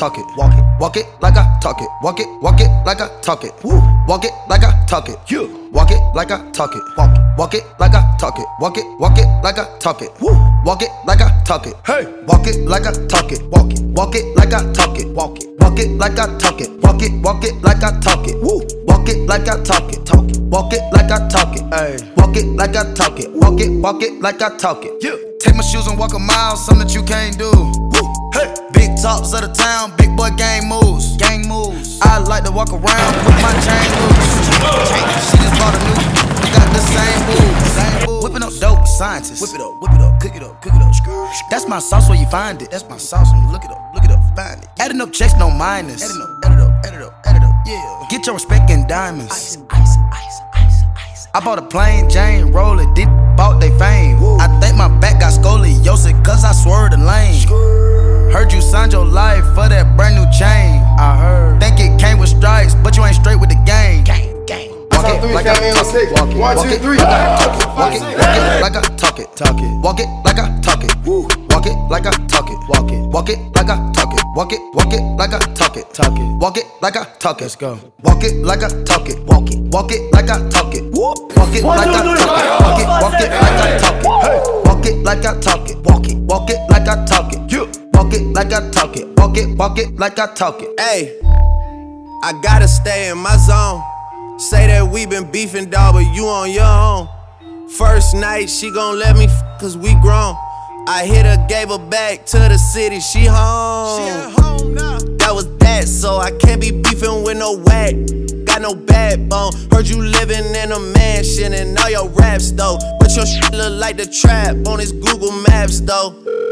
talk it. Walk it like I talk it. Walk it like I talk it. Woo. Walk it like I talk it. Yeah. Walk it like I talk it. Walk it like I talk it. Walk it like I talk it. Woo. Walk it like I talk it. Hey. Walk it like I talk it. Walk it like I talk it. Walk it like I talk it. Walk it like I talk it. Woo. Walk it like I talk it. Walk it like I talk it. Hey. Walk it like I talk it. Walk it like I talk it. Yeah. Take my shoes and walk a mile, something that you can't do. Woo. Hey. Big talks of the town, big boy gang moves. I like to walk around with my chain loose. She just bought a new, got the same moves. Whipping up dope, scientists. Whip it up, cook it up. That's my sauce where you find it. That's my sauce when you look it up, find it. Adding up checks, no minus. Add it up, yeah. Get your respect in diamonds. Ice. I bought a plain Jane, roll it, did bought they fame. Woo. I think my back got scoliosis cause I swerved the lane. Heard you signed your life for that brand new chain. I heard. Think it came with stripes, but you ain't straight with the gang. Walk it like I talk it. Walk it. 1, 2, 3. Walk it like I talk it. Walk it like I talk it. Woo. Walk it like I talk it. Walk it like I talk it. Walk it like I talk it. Walk it like I talk it. Let's go. Walk it like I talk it. Walk it like I talk it. Walk it like I talk it. Walk it like I talk it. Walk it like I talk it. Walk it like I talk it. Walk it like I talk it. Walk it like I talk it. Hey, I gotta stay in my zone. Say that we been beefing, dawg, but you on your own. First night, she gon' let me cause we grown. I hit her, gave her back to the city, she home. She at home now. That was that, so I can't be beefing with no whack. Got no backbone. Heard you living in a mansion and all your raps though. But your shit look like the trap on his Google Maps though.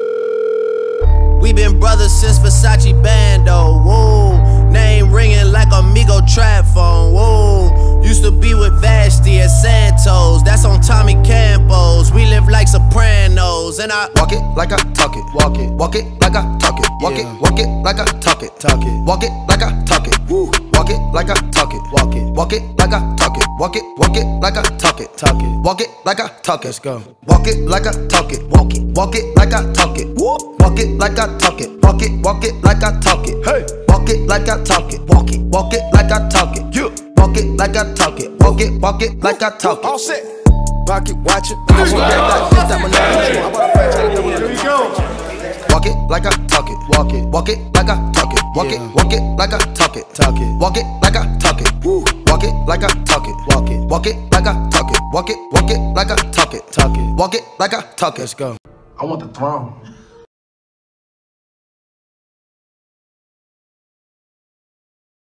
We been brothers since Versace Bando, whoa. Name ringing like Amigo trap phone, whoa. Used to be with Vashti at Santos, that's on Tommy Campos. We live like Sopranos, and I walk it like I talk it. Walk it like I talk it. Walk it like I talk it. Walk it like I talk it. Woo. Walk it like I talk it. Walk it like I talk it. Walk it like I talk it. Walk it like I talk it. Let's go. Walk it like I talk it. Walk it like I talk it. Walk it like I talk it. Walk it like I talk it. Hey. Walk it like I talk it. Walk it like I talk it. Yeah. Walk it like I talk it. Walk it like I talk it. All set. Walk it, watch it. Here we go. Walk it like I talk it. Walk it like I talk it. Walk it like I talk it. Walk it like I talk it. Woo. Walk it like I talk it. Walk it like I talk it. Walk it like I talk it. Walk it like I talk it. Let's go. I want the throne.